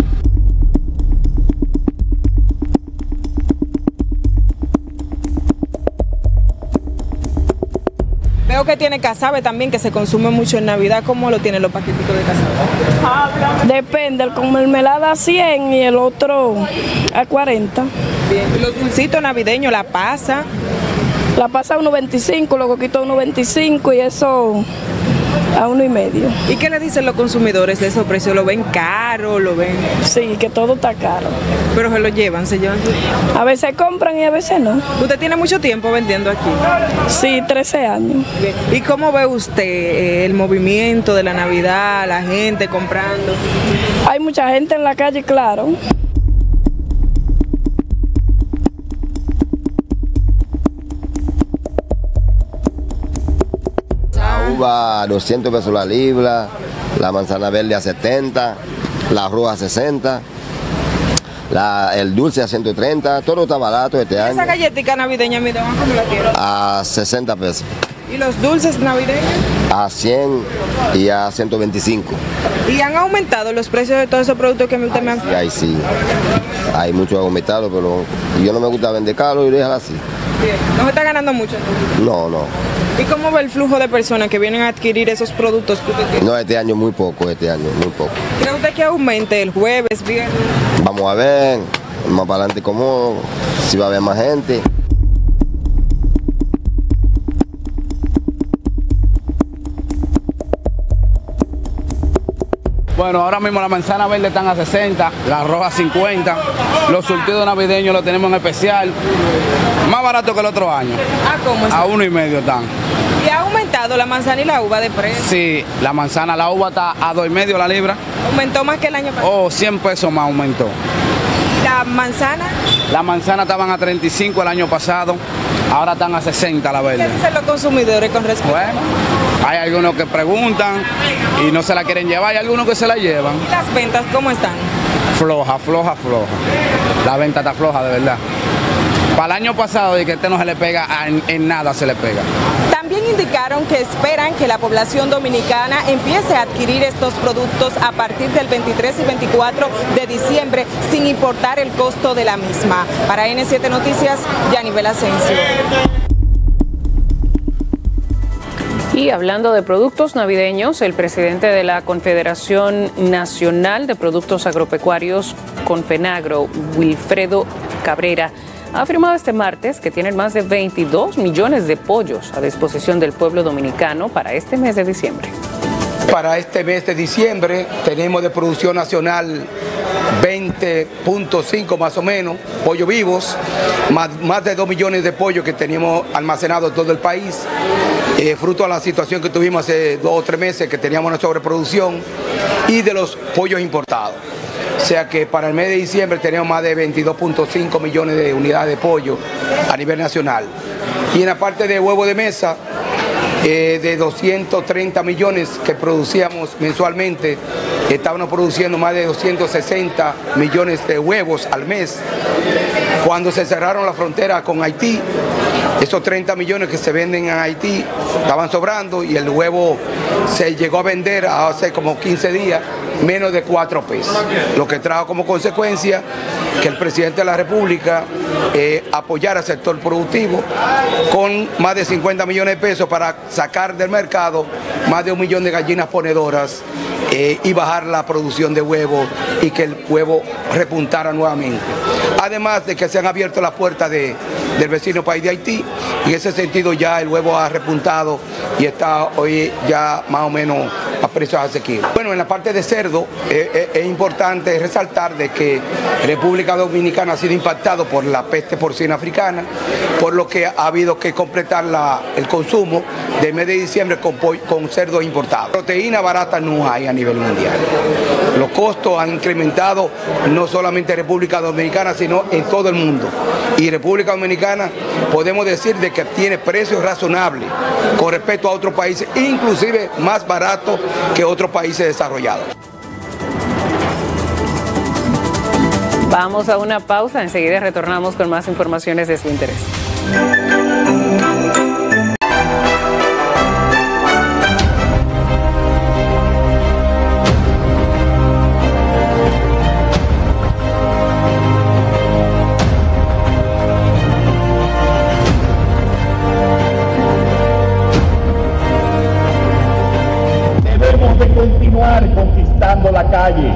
Veo que tiene casabe también, que se consume mucho en Navidad. ¿Cómo lo tienen los paquetitos de casabe? Depende, con mermelada a 100 y el otro a 40. Bien. ¿Y los dulcitos navideños, la pasa? La pasa a 1.25, luego quitó a 1.25 y eso a 1.5. ¿Y qué le dicen los consumidores de esos precios? ¿Lo ven caro? ¿Lo ven? Sí, que todo está caro. Pero se llevan. A veces compran y a veces no. ¿Usted tiene mucho tiempo vendiendo aquí? Sí, 13 años. ¿Y cómo ve usted el movimiento de la Navidad, la gente comprando? Hay mucha gente en la calle, claro. La uva a 200 pesos la libra, la manzana verde a 70, la roja a 60, el dulce a 130, todo está barato este año. ¿Esa galletita navideña, mi don, cómo la quiero? A 60 pesos. ¿Y los dulces navideños? A 100 y a 125. ¿Y han aumentado los precios de todos esos productos que usted me ha... Sí, ahí sí, hay mucho aumentado, pero yo no me gusta vender caro y déjala así. Bien. ¿No se está ganando mucho entonces? No. ¿Y cómo ve el flujo de personas que vienen a adquirir esos productos que usted tiene? No, este año muy poco, ¿Cree usted que aumente el jueves, viernes? Vamos a ver, más para adelante cómo, si va a haber más gente. Bueno, ahora mismo la manzana verde están a 60, la roja a 50, los surtidos navideños los tenemos en especial, más barato que el otro año. ¿Cómo está? A 1.5 están. ¿Y ha aumentado la manzana y la uva de precio? Sí, la uva está a 2.5 la libra. ¿Aumentó más que el año pasado? 100 pesos más aumentó. ¿Y la manzana? La manzana estaban a 35 el año pasado, ahora están a 60 la verde. ¿Qué dicen los consumidores con respecto? Bueno, hay algunos que preguntan y no se la quieren llevar, hay algunos que se la llevan. ¿Y las ventas cómo están? Floja. La venta está floja, de verdad. Para el año pasado, de que no se le pega, en nada se le pega. También indicaron que esperan que la población dominicana empiece a adquirir estos productos a partir del 23 y 24 de diciembre, sin importar el costo de la misma. Para N7 Noticias, Yanibel Asensio. Y hablando de productos navideños, el presidente de la Confederación Nacional de Productos Agropecuarios, Confenagro, Wilfredo Cabrera, ha afirmado este martes que tienen más de 22 millones de pollos a disposición del pueblo dominicano para este mes de diciembre. Para este mes de diciembre tenemos de producción nacional 20.5 más o menos, pollos vivos, más de 2 millones de pollos que teníamos almacenados en todo el país, fruto de la situación que tuvimos hace 2 o 3 meses que teníamos una sobreproducción, y de los pollos importados. O sea que para el mes de diciembre tenemos más de 22.5 millones de unidades de pollo a nivel nacional. Y en la parte de huevo de mesa, de 230 millones que producíamos mensualmente, estábamos produciendo más de 260 millones de huevos al mes. Cuando se cerraron la frontera con Haití, esos 30 millones que se venden en Haití estaban sobrando y el huevo se llegó a vender hace como 15 días menos de 4 pesos, lo que trajo como consecuencia que el presidente de la República apoyara al sector productivo con más de 50 millones de pesos para sacar del mercado más de 1 millón de gallinas ponedoras y bajar la producción de huevos y que el huevo repuntara nuevamente. Además de que se han abierto las puertas del vecino país de Haití, y en ese sentido ya el huevo ha repuntado y está hoy ya más o menos a precios asequibles. Bueno, en la parte de cerdo es importante resaltar de que República Dominicana ha sido impactado por la peste porcina africana, por lo que ha habido que completar el consumo del mes de diciembre con cerdo importado. Proteína barata no hay a nivel mundial. Los costos han incrementado no solamente en República Dominicana, sino en todo el mundo. Y República Dominicana podemos decir de que tiene precios razonables con respecto a otros países, inclusive más baratos que otros países desarrollados. Vamos a una pausa, enseguida retornamos con más informaciones de su interés. Debemos de continuar conquistando la calle.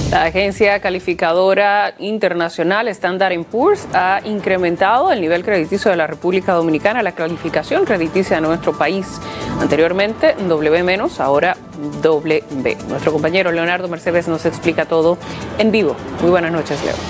La agencia calificadora internacional Standard & Poor's ha incrementado el nivel crediticio de la República Dominicana, la calificación crediticia de nuestro país. Anteriormente W-, ahora BB. Nuestro compañero Leonardo Mercedes nos explica todo en vivo. Muy buenas noches, Leo.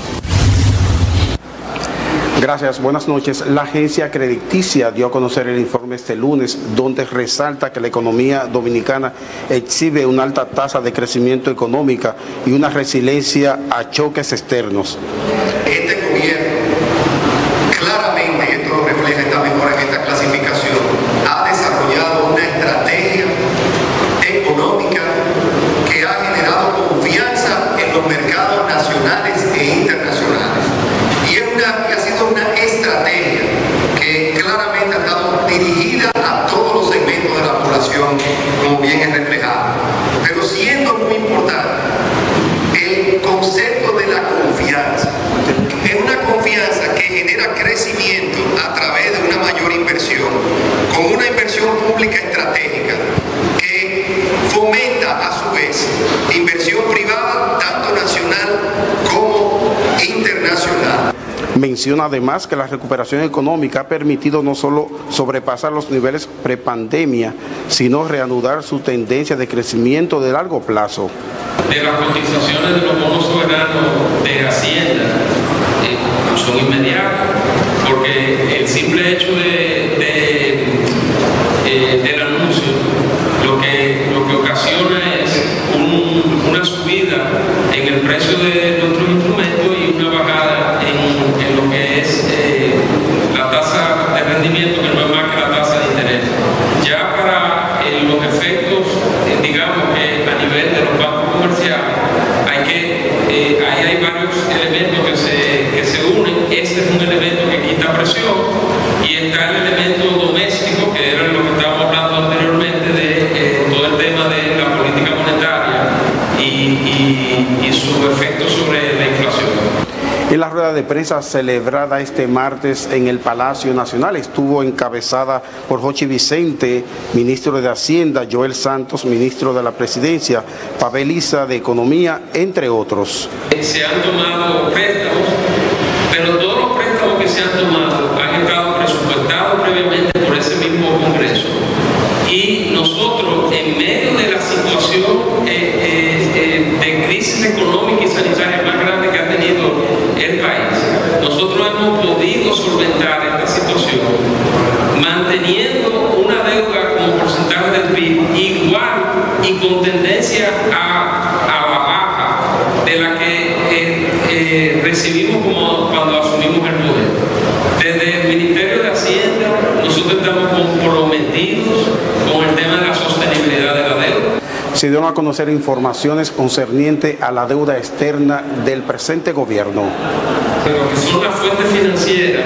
Gracias, buenas noches. La agencia crediticia dio a conocer el informe este lunes, donde resalta que la economía dominicana exhibe una alta tasa de crecimiento económica y una resiliencia a choques externos. Este gobierno, claramente, y esto lo refleja esta mejora en esta clasificación, ha desarrollado una estrategia económica que ha generado confianza en los mercados nacionales e internacionales. Y ha sido una estrategia que claramente ha estado dirigida a todos los segmentos de la población, como bien es reflejado. Pero siendo muy importante el concepto de la confianza. Es una confianza que genera crecimiento a través de una mayor inversión, con una inversión pública estratégica que fomenta a su vez inversión privada, tanto nacional como internacional. Menciona además que la recuperación económica ha permitido no solo sobrepasar los niveles prepandemia, sino reanudar su tendencia de crecimiento de largo plazo. De las cotizaciones de los bonos soberanos de Hacienda son inmediatas, porque el simple hecho del anuncio lo que ocasiona es una subida en el precio de nuestros instrumentos y una bajada en lo que es la tasa de rendimiento, que no es más que la tasa de interés. Ya para los efectos, digamos que a nivel de los bancos comerciales, ahí hay varios elementos que se unen. Este es un elemento que quita presión y está el elemento doméstico, que era lo que estábamos hablando anteriormente, de todo el tema de la política monetaria y su efecto sobre la inflación. En la rueda de prensa celebrada este martes en el Palacio Nacional estuvo encabezada por Jochi Vicente, ministro de Hacienda, Joel Santos, ministro de la Presidencia, Pavel Issa de Economía, entre otros. Se han tomado préstamos, pero todos los préstamos que se han tomado han estado presupuestados previamente por ese mismo Congreso. Y nosotros, en medio de la situación de crisis económica y sanitaria más grande que ha tenido el país, nosotros hemos podido solventar esta situación manteniendo una deuda como porcentaje del PIB igual y con tendencia a la baja de la que recibimos como cuando asumimos el poder. Desde el Ministerio de Hacienda nosotros estamos comprometidos con el tema de la sostenibilidad de la deuda. Se dieron a conocer informaciones concernientes a la deuda externa del presente gobierno. Pero que son las fuentes financieras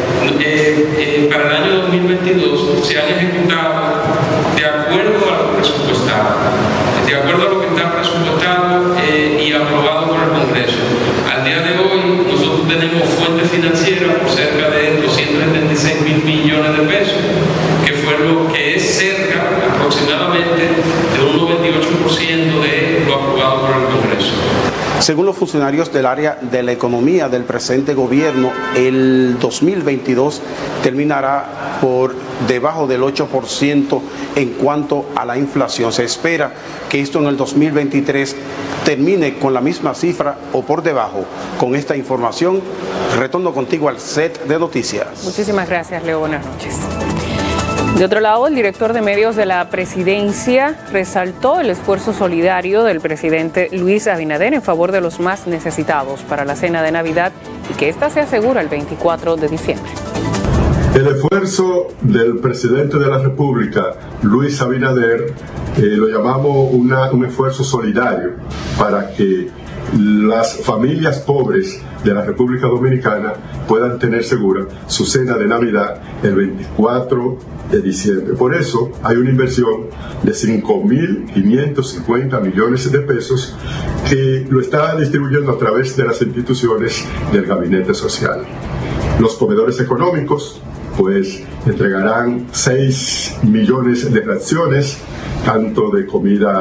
para el año 2022 se han ejecutado de acuerdo a lo presupuestado, de acuerdo a lo que está presupuestado y aprobado por el Congreso. Al día de hoy nosotros tenemos fuentes financieras por cerca de 276 mil millones de pesos, que fue lo que es cerca aproximadamente de un 98% de lo aprobado por el Congreso. Según los funcionarios del área de la economía del presente gobierno, el 2022 terminará por debajo del 8% en cuanto a la inflación. Se espera que esto en el 2023 termine con la misma cifra o por debajo. Con esta información, retorno contigo al set de noticias. Muchísimas gracias, Leo. Buenas noches. De otro lado, el director de medios de la presidencia resaltó el esfuerzo solidario del presidente Luis Abinader en favor de los más necesitados para la cena de Navidad y que esta se asegura el 24 de diciembre. El esfuerzo del presidente de la República, Luis Abinader, lo llamamos un esfuerzo solidario para que las familias pobres de la República Dominicana puedan tener segura su cena de Navidad el 24 de diciembre. Por eso hay una inversión de 5.550 millones de pesos que lo está distribuyendo a través de las instituciones del Gabinete Social. Los comedores económicos pues entregarán 6 millones de raciones, tanto de comida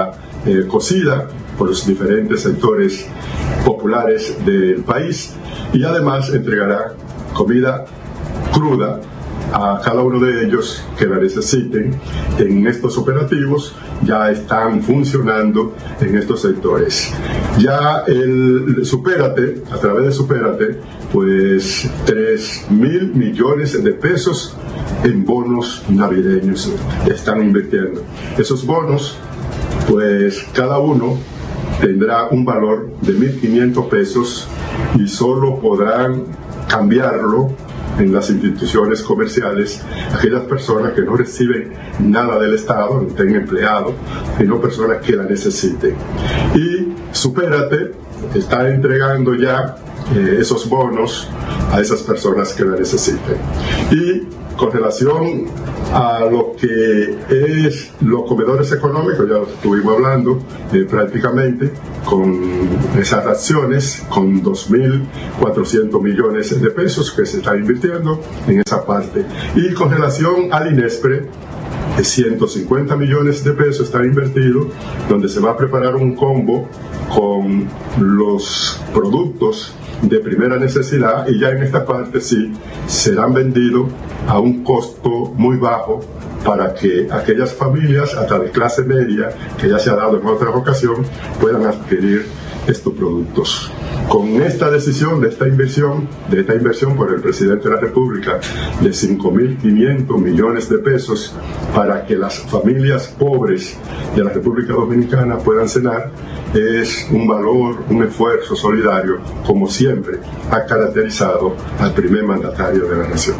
cocida por los diferentes sectores populares del país, y además entregará comida cruda a cada uno de ellos que la necesiten. En estos operativos ya están funcionando en estos sectores. Ya el Supérate, a través de Supérate, pues 3.000 millones de pesos en bonos navideños están invirtiendo. Esos bonos, pues cada uno tendrá un valor de 1.500 pesos y solo podrán cambiarlo en las instituciones comerciales aquellas personas que no reciben nada del Estado, no estén empleados, sino personas que la necesiten. Y Supérate está entregando ya esos bonos a esas personas que la necesiten. Y con relación a lo que es los comedores económicos, ya lo estuvimos hablando prácticamente, con esas acciones, con 2.400 millones de pesos que se están invirtiendo en esa parte. Y con relación al INESPRE, 150 millones de pesos están invertidos, donde se va a preparar un combo con los productos de primera necesidad, y ya en esta parte sí serán vendidos a un costo muy bajo para que aquellas familias hasta de clase media, que ya se ha dado en otras ocasiones, puedan adquirir estos productos. Con esta decisión de esta inversión por el presidente de la República de 5.500 millones de pesos para que las familias pobres de la República Dominicana puedan cenar, es un valor, un esfuerzo solidario, como siempre ha caracterizado al primer mandatario de la nación.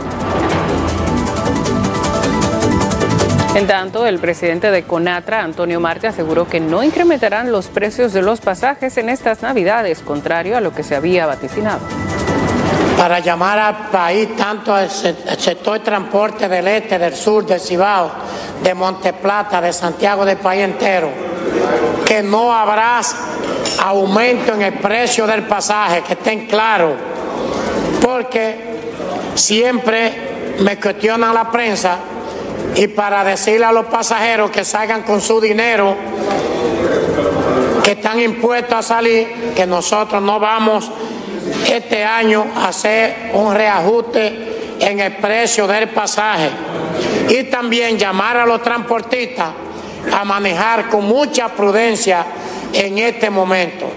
En tanto, el presidente de CONATRA, Antonio Marte, aseguró que no incrementarán los precios de los pasajes en estas Navidades, contrario a lo que se había vaticinado. Para llamar al país, tanto al sector de transporte del este, del sur, del Cibao, de Monteplata, de Santiago, del país entero, que no habrá aumento en el precio del pasaje, que estén claros, porque siempre me cuestionan la prensa, y para decirle a los pasajeros que salgan con su dinero, que están impuestos a salir, que nosotros no vamos este año a hacer un reajuste en el precio del pasaje. Y también llamar a los transportistas a manejar con mucha prudencia en este momento.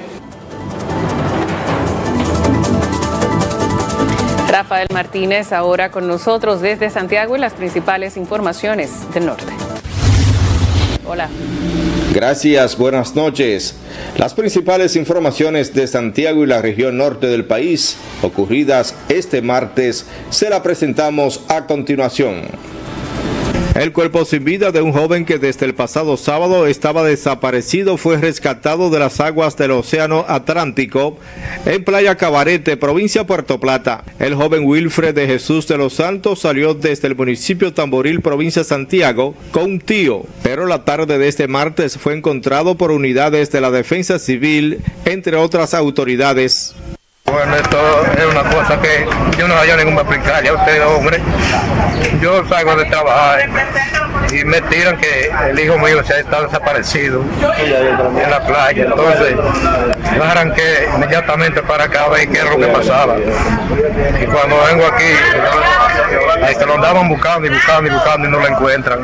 Rafael Martínez ahora con nosotros desde Santiago y las principales informaciones del norte. Hola. Gracias, buenas noches. Las principales informaciones de Santiago y la región norte del país, ocurridas este martes, se la presentamos a continuación. El cuerpo sin vida de un joven que desde el pasado sábado estaba desaparecido fue rescatado de las aguas del Océano Atlántico en Playa Cabarete, provincia de Puerto Plata. El joven Wilfred de Jesús de los Santos salió desde el municipio Tamboril, provincia de Santiago, con un tío, pero la tarde de este martes fue encontrado por unidades de la Defensa Civil, entre otras autoridades. Bueno, esto es una cosa que yo no hallo ninguna explicación. Ya usted, hombre, yo salgo de trabajar y me tiran que el hijo mío se ha estado desaparecido en la playa. Entonces, yo arranqué inmediatamente para acá a ver qué es lo que pasaba. Y cuando vengo aquí, ahí se lo andaban buscando y no lo encuentran.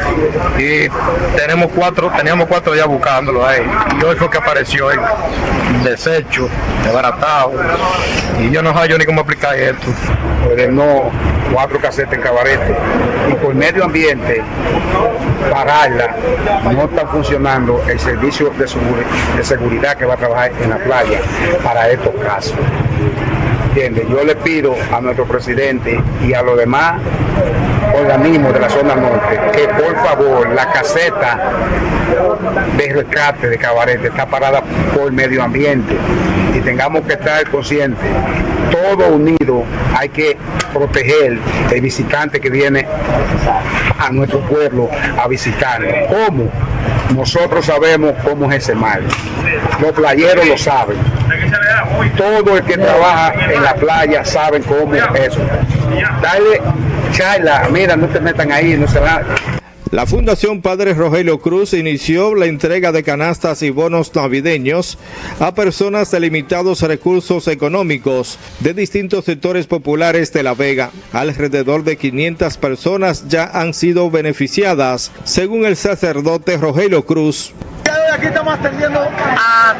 Y teníamos cuatro ya buscándolo ahí. Y hoy fue que apareció el desecho, desbaratado. Y yo no hallo ni cómo aplicar esto. Ordenó 4 casetas en Cabarete y por medio ambiente pararla. No está funcionando el servicio de seguridad que va a trabajar en la playa para estos casos. ¿Entiendes? Yo le pido a nuestro presidente y a los demás organismos de la zona norte que por favor la caseta de rescate de Cabarete está parada por medio ambiente y tengamos que estar conscientes, todos unidos, hay que proteger el visitante que viene a nuestro pueblo a visitarnos. ¿Cómo? Nosotros sabemos cómo es ese mar, los playeros lo saben, todo el que trabaja en la playa saben cómo es eso. Dale charla, mira, no te metan ahí, no se va. La Fundación Padre Rogelio Cruz inició la entrega de canastas y bonos navideños a personas de limitados recursos económicos de distintos sectores populares de La Vega. Alrededor de 500 personas ya han sido beneficiadas, según el sacerdote Rogelio Cruz. Aquí estamos atendiendo a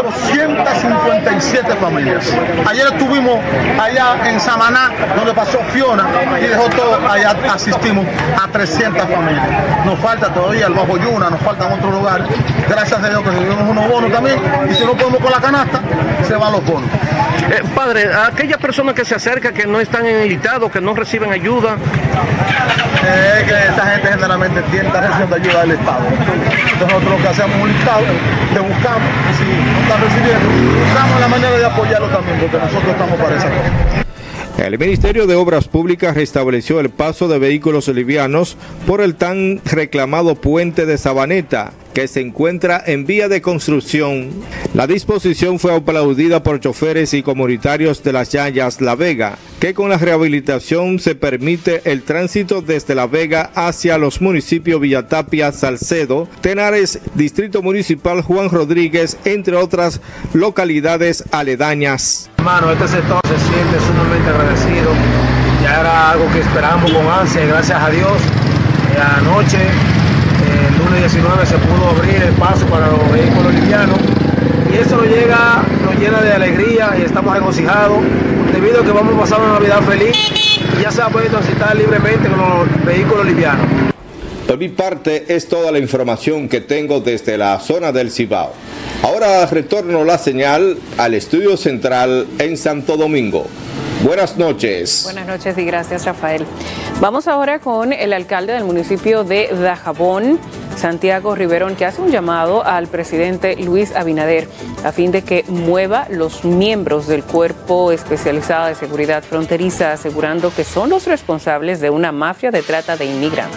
457 familias. Ayer estuvimos allá en Samaná, donde pasó Fiona, y dejó todo. Allá asistimos a 300 familias. Nos falta todavía el Bajo Yuna, nos faltan otros lugares. Gracias a Dios que recibimos unos bonos también, y si no podemos con la canasta, se van los bonos. Padre, a aquellas personas que se acercan, que no están en el listado, que no reciben ayuda. Que esa gente generalmente está recibiendo ayuda del Estado. Entonces nosotros lo que hacemos es un listado, le buscamos, y si no están recibiendo, buscamos la manera de apoyarlo también, porque nosotros estamos para esa cosa. El Ministerio de Obras Públicas restableció el paso de vehículos livianos por el tan reclamado puente de Sabaneta, que se encuentra en vía de construcción. La disposición fue aplaudida por choferes y comunitarios de Las Yayas, La Vega, que con la rehabilitación se permite el tránsito desde La Vega hacia los municipios Villatapia, Salcedo, Tenares, Distrito Municipal Juan Rodríguez, entre otras localidades aledañas. Hermano, este sector se siente sumamente agradecido. Ya era algo que esperábamos con ansia y gracias a Dios, anoche, el lunes 19, se pudo abrir el paso para los vehículos livianos y eso nos llena de alegría y estamos regocijados debido a que vamos a pasar una Navidad feliz y ya se va a poder transitar libremente con los vehículos livianos. Por mi parte es toda la información que tengo desde la zona del Cibao. Ahora retorno la señal al estudio central en Santo Domingo. Buenas noches. Buenas noches y gracias, Rafael. Vamos ahora con el alcalde del municipio de Dajabón, Santiago Riverón, que hace un llamado al presidente Luis Abinader a fin de que mueva los miembros del Cuerpo Especializado de Seguridad Fronteriza, asegurando que son los responsables de una mafia de trata de inmigrantes.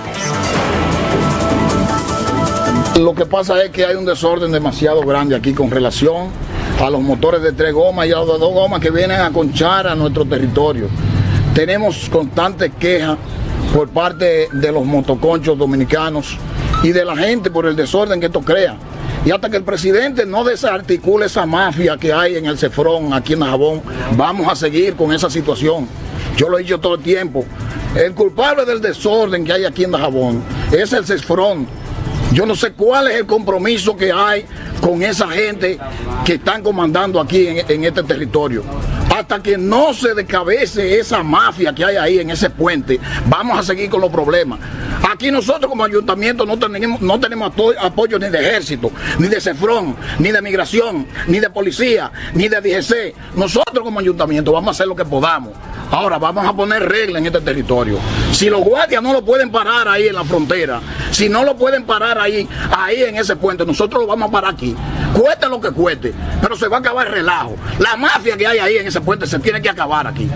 Lo que pasa es que hay un desorden demasiado grande aquí con relación a los motores de 3 gomas y a los de 2 gomas que vienen a conchar a nuestro territorio. Tenemos constantes quejas por parte de los motoconchos dominicanos y de la gente por el desorden que esto crea. Y hasta que el presidente no desarticule esa mafia que hay en el Cefrón, aquí en Dajabón, vamos a seguir con esa situación. Yo lo he dicho todo el tiempo. El culpable del desorden que hay aquí en Dajabón es el Cefrón. Yo no sé cuál es el compromiso que hay con esa gente que están comandando aquí en este territorio. Hasta que no se descabece esa mafia que hay ahí en ese puente, vamos a seguir con los problemas. Aquí nosotros como ayuntamiento no tenemos apoyo ni de ejército, ni de Cefrón, ni de migración, ni de policía, ni de DGC. Nosotros como ayuntamiento vamos a hacer lo que podamos. Ahora vamos a poner reglas en este territorio. Si los guardias no lo pueden parar ahí en la frontera, si no lo pueden parar ahí en ese puente, nosotros lo vamos a parar aquí. Cueste lo que cueste, pero se va a acabar el relajo. La mafia que hay ahí en ese puente se tiene que acabar aquí.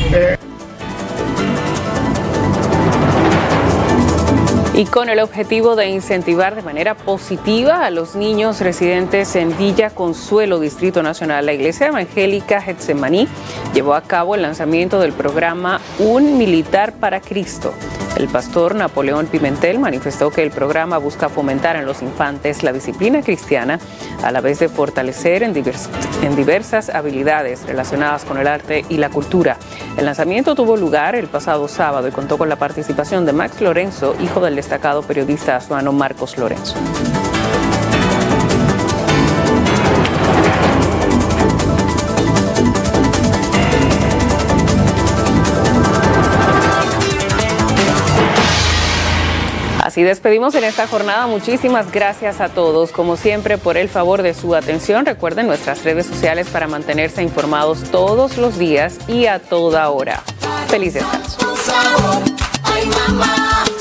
Y con el objetivo de incentivar de manera positiva a los niños residentes en Villa Consuelo, Distrito Nacional, la Iglesia Evangélica Getsemaní llevó a cabo el lanzamiento del programa Un Militar para Cristo. El pastor Napoleón Pimentel manifestó que el programa busca fomentar en los infantes la disciplina cristiana, a la vez de fortalecer en diversas habilidades relacionadas con el arte y la cultura. El lanzamiento tuvo lugar el pasado sábado y contó con la participación de Max Lorenzo, hijo del destacado periodista azuano Marcos Lorenzo. Así despedimos en esta jornada. Muchísimas gracias a todos, como siempre, por el favor de su atención. Recuerden nuestras redes sociales para mantenerse informados todos los días y a toda hora. Feliz descanso.